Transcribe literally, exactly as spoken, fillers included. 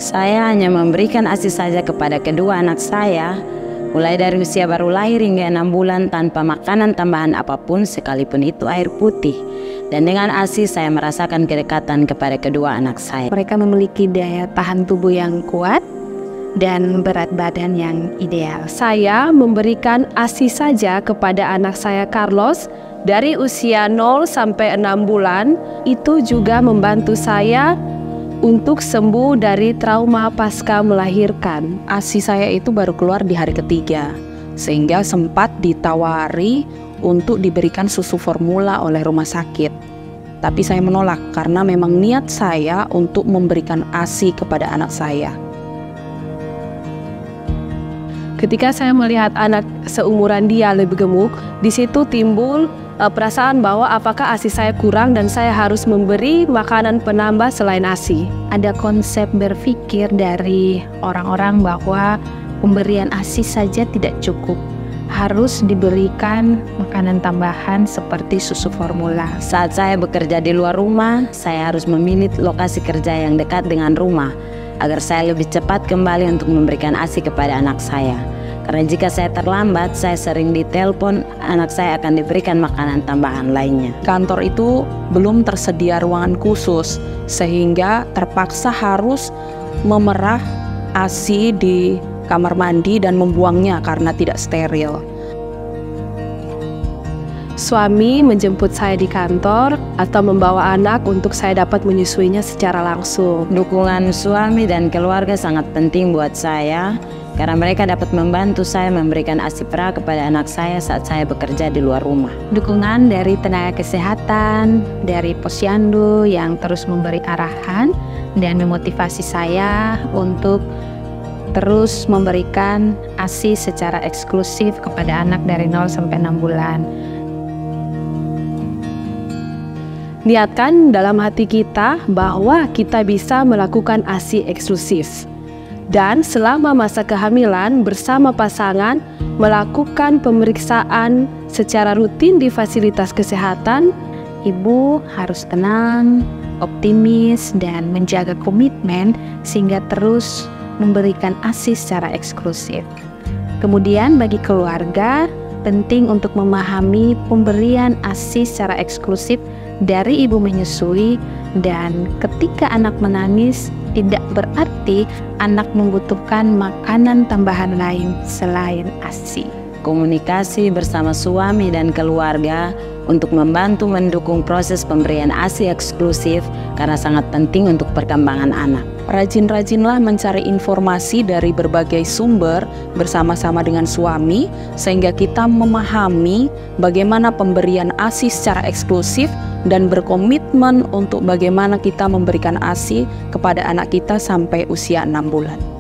Saya hanya memberikan ASI saja kepada kedua anak saya, mulai dari usia baru lahir hingga enam bulan tanpa makanan tambahan apapun sekalipun itu air putih. Dan dengan ASI saya merasakan kedekatan kepada kedua anak saya. Mereka memiliki daya tahan tubuh yang kuat dan berat badan yang ideal. Saya memberikan ASI saja kepada anak saya Carlos dari usia nol sampai enam bulan. Itu juga membantu saya untuk sembuh dari trauma pasca melahirkan. ASI saya itu baru keluar di hari ketiga, sehingga sempat ditawari untuk diberikan susu formula oleh rumah sakit. Tapi saya menolak karena memang niat saya untuk memberikan ASI kepada anak saya. Ketika saya melihat anak seumuran dia lebih gemuk, di situ timbul uh, perasaan bahwa apakah ASI saya kurang dan saya harus memberi makanan penambah selain ASI. Ada konsep berpikir dari orang-orang bahwa pemberian ASI saja tidak cukup, harus diberikan makanan tambahan seperti susu formula. Saat saya bekerja di luar rumah, saya harus memilih lokasi kerja yang dekat dengan rumah agar saya lebih cepat kembali untuk memberikan ASI kepada anak saya. Karena jika saya terlambat, saya sering ditelepon, anak saya akan diberikan makanan tambahan lainnya. Kantor itu belum tersedia ruangan khusus, sehingga terpaksa harus memerah ASI di kamar mandi dan membuangnya karena tidak steril. Suami menjemput saya di kantor atau membawa anak untuk saya dapat menyusuinya secara langsung. Dukungan suami dan keluarga sangat penting buat saya karena mereka dapat membantu saya memberikan ASI pra kepada anak saya saat saya bekerja di luar rumah. Dukungan dari tenaga kesehatan, dari posyandu yang terus memberi arahan dan memotivasi saya untuk terus memberikan ASI secara eksklusif kepada anak dari nol sampai enam bulan. Niatkan dalam hati kita bahwa kita bisa melakukan ASI eksklusif. Dan selama masa kehamilan bersama pasangan melakukan pemeriksaan secara rutin di fasilitas kesehatan. Ibu harus tenang, optimis, dan menjaga komitmen sehingga terus memberikan ASI secara eksklusif. Kemudian bagi keluarga, penting untuk memahami pemberian ASI secara eksklusif dari ibu menyusui, dan ketika anak menangis tidak berarti anak membutuhkan makanan tambahan lain selain ASI. Komunikasi bersama suami dan keluarga untuk membantu mendukung proses pemberian ASI eksklusif karena sangat penting untuk perkembangan anak. Rajin-rajinlah mencari informasi dari berbagai sumber bersama-sama dengan suami sehingga kita memahami bagaimana pemberian ASI secara eksklusif dan berkomitmen untuk bagaimana kita memberikan ASI kepada anak kita sampai usia enam bulan.